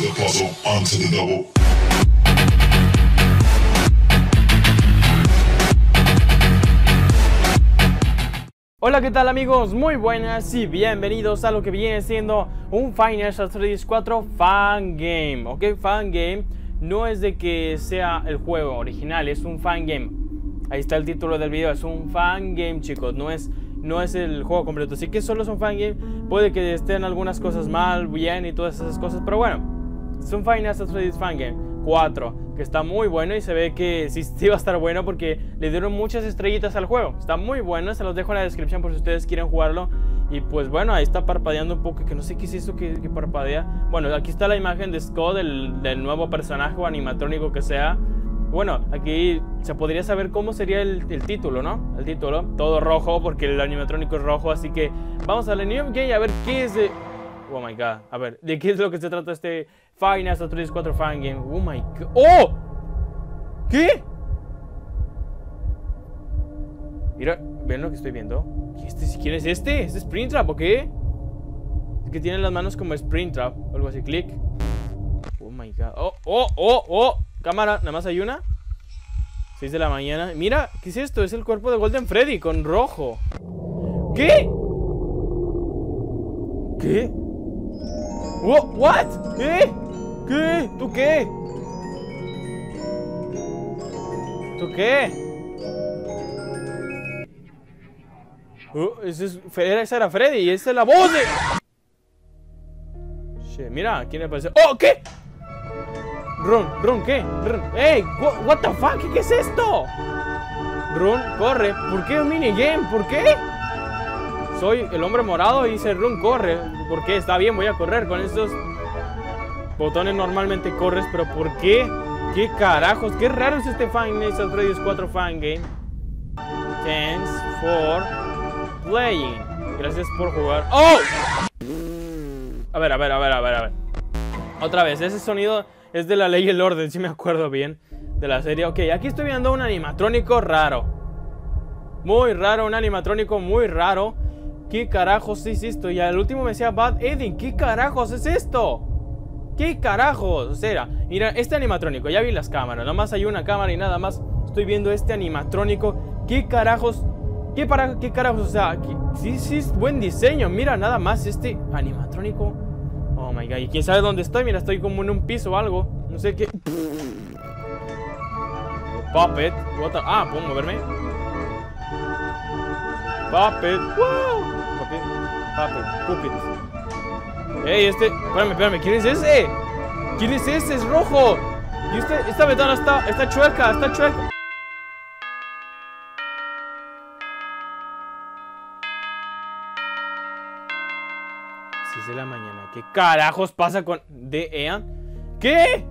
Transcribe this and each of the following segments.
the puzzle, onto the double. Hola, ¿qué tal amigos? Muy buenas y bienvenidos a lo que viene siendo un Five Nights at Freddy's 4 Fan Game. Ok, Fan Game no es de que sea el juego original, es un Fan Game. Ahí está el título del video, es un Fan Game, chicos, no es el juego completo. Así que solo es un Fan Game, puede que estén algunas cosas mal, bien y todas esas cosas, pero bueno, es un Five Nights at Freddy's Fan Game 4, que está muy bueno y se ve que sí va a estar bueno porque le dieron muchas estrellitas al juego. Está muy bueno, se los dejo en la descripción por si ustedes quieren jugarlo. Y pues bueno, ahí está parpadeando un poco, que no sé qué es eso que parpadea. Bueno, aquí está la imagen de Scott, del nuevo personaje o animatrónico que sea. Bueno, aquí se podría saber cómo sería el título, ¿no? El título, todo rojo porque el animatrónico es rojo. Así que vamos a la New Game a ver qué es de... Oh my god, a ver, ¿de qué es lo que se trata este Five Nights at Freddy's 4 Fan Game? Oh my god. ¡Oh! ¿Qué? Mira, ¿ven lo que estoy viendo? ¿Quién es este? ¿Es Springtrap o qué? Es que tiene las manos como Springtrap o algo así, clic. Oh my god. ¡Oh! Cámara, nada más hay una. 6 de la mañana. Mira, ¿qué es esto? Es el cuerpo de Golden Freddy con rojo. ¿Qué? ¿Qué? ¿What? ¿Qué? ¿Qué? ¿Tú qué? ¿Tú qué? Esa era Freddy y esa es la voz de... Shit, mira, ¿quién le parece? ¡Oh! ¿Qué? Run, ¿qué? ¡Ey! What the fuck? ¿Qué es esto? Run, corre. ¿Por qué un minigame? ¿Por qué? Soy el hombre morado y dice Run, corre. ¿Por qué? Está bien, voy a correr con estos botones. Normalmente corres, pero ¿por qué? ¿Qué carajos? Qué raro es este Five Nights at Freddy's 4 Fan Game. Thanks for playing. Gracias por jugar. ¡Oh! A ver. Otra vez, ese sonido es de La Ley y el Orden, si me acuerdo bien de la serie. Ok, aquí estoy viendo un animatrónico raro. Muy raro, un animatrónico muy raro. ¿Qué carajos es esto? Y al último me decía Bad Edding. ¿Qué carajos es esto? ¿Qué carajos? O sea, mira, este animatrónico, ya vi las cámaras. Nada más hay una cámara y nada más estoy viendo este animatrónico. ¿Qué carajos? ¿Qué carajos? O sea, sí es buen diseño. Mira, nada más este animatrónico. Oh my god, y quién sabe dónde estoy. Mira, estoy como en un piso o algo. No sé qué. Puppet. ¿Puedo moverme? Puppet. ¡Wow! Puppet. Ey, espérame, ¿quién es ese? ¿Quién es ese? Es rojo. Y esta ventana está chueca, de la mañana. ¿Qué carajos pasa con Ean? ¿Qué?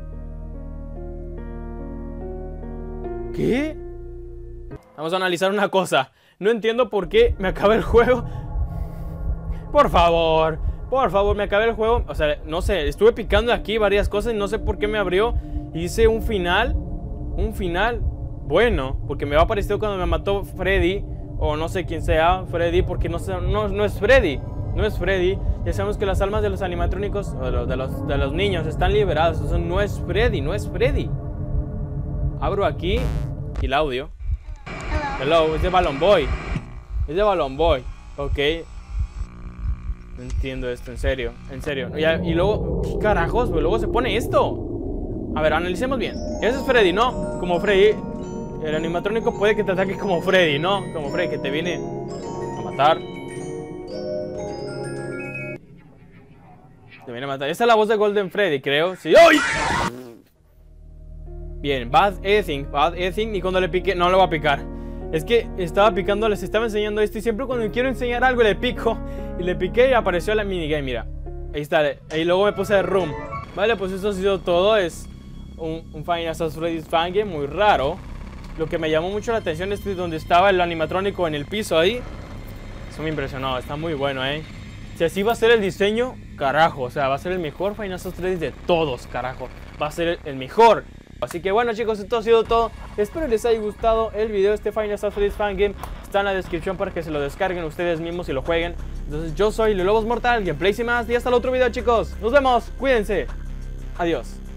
Vamos a analizar una cosa. No entiendo por qué me acaba el juego. Por favor, me acabé el juego. O sea, no sé, estuve picando aquí varias cosas y no sé por qué me abrió. Hice un final bueno, porque me va a aparecer cuando me mató Freddy, o no sé quién sea Freddy, porque no es Freddy. No es Freddy. Ya sabemos que las almas de los animatrónicos, o de los niños, están liberadas. Eso no es Freddy. Abro aquí y el audio. Hello, es de Balloon Boy. Ok. No entiendo esto, en serio. Y luego, ¿qué carajos? Luego se pone esto. A ver, analicemos bien. Ese es Freddy, ¿no? Como Freddy. El animatrónico puede que te ataque como Freddy, ¿no? Como Freddy, que te viene a matar. Esta es la voz de Golden Freddy, creo. Sí. ¡Ay! Bien, Bad Edding. Y cuando le pique, no lo va a picar. Es que estaba picando, les estaba enseñando esto. Y siempre cuando quiero enseñar algo le pico. Y le piqué y apareció la minigame, mira. Ahí está. Y luego me puse de room. Vale, pues eso ha sido todo. Es un Five Nights at Freddy's Fan Game muy raro. Lo que me llamó mucho la atención es donde estaba el animatrónico en el piso ahí. Eso me impresionó, está muy bueno, Si así va a ser el diseño, carajo, o sea, va a ser el mejor Five Nights at Freddy's de todos, carajo. Va a ser el mejor. Así que bueno, chicos, esto ha sido todo. Espero les haya gustado el video. Este Five Nights at Freddy's Fan Game está en la descripción para que se lo descarguen ustedes mismos y lo jueguen. Entonces yo soy Lelobos Mortal, gameplays y más. Y hasta el otro video, chicos. Nos vemos, cuídense. Adiós.